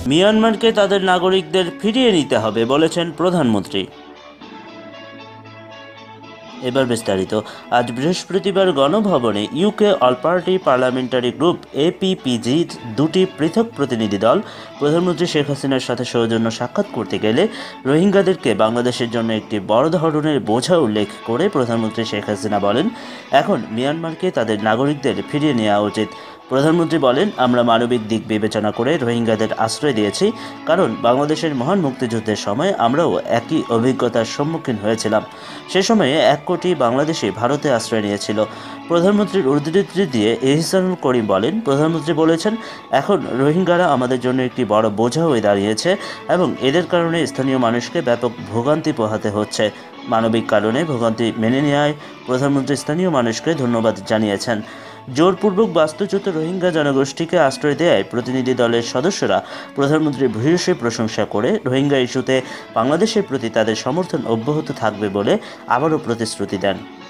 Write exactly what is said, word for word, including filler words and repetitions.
মিয়ানমারকে তাদের নাগরিকদের ফিরিয়ে নিতে হবে বলেছেন প্রধানমন্ত্রী। এবার বিস্তারিত। আজ বৃহস্পতিবার গণভবনে UK all party parliamentary group এপিপিজির দুটি পৃথক প্রতিনিধি দল প্রধানমন্ত্রী শেখ হাসিনার সাথে সৌজন্য সাক্ষাৎ করতে গেলে রোহিঙ্গাদেরকে বাংলাদেশের জন্য একটি বড় ধরনের বোঝা উল্লেখ করে প্রধানমন্ত্রী শেখ হাসিনা বলেন, এখন মিয়ানমারকে তাদের নাগরিকদের ফিরিয়ে নেওয়া উচিত। প্রধানমন্ত্রী বলেন, আমরা মানবিক দিক বিবেচনা করে রোহিঙ্গাদের আশ্রয় দিয়েছি, কারণ বাংলাদেশের মহান মুক্তিযুদ্ধের সময় আমরাও একই অভিজ্ঞতার সম্মুখীন হয়েছিলাম। সে সময়ে এক কোটি বাংলাদেশি ভারতে আশ্রয় নিয়েছিল। প্রধানমন্ত্রীর উদ্ধৃতি দিয়ে এহসানুল করিম বলেন, প্রধানমন্ত্রী বলেছেন, এখন রোহিঙ্গারা আমাদের জন্য একটি বড় বোঝা হয়ে দাঁড়িয়েছে এবং এদের কারণে স্থানীয় মানুষকে ব্যাপক ভোগান্তি পোহাতে হচ্ছে। মানবিক কারণে ভোগান্তি মেনে নেওয়ায় প্রধানমন্ত্রী স্থানীয় মানুষকে ধন্যবাদ জানিয়েছেন। জোরপূর্বক বাস্তুচ্যুত রোহিঙ্গা জনগোষ্ঠীকে আশ্রয় দেওয়ায় প্রতিনিধি দলের সদস্যরা প্রধানমন্ত্রীর ভূয়সী প্রশংসা করে রোহিঙ্গা ইস্যুতে বাংলাদেশের প্রতি তাদের সমর্থন অব্যাহত থাকবে বলে আবারও প্রতিশ্রুতি দেন।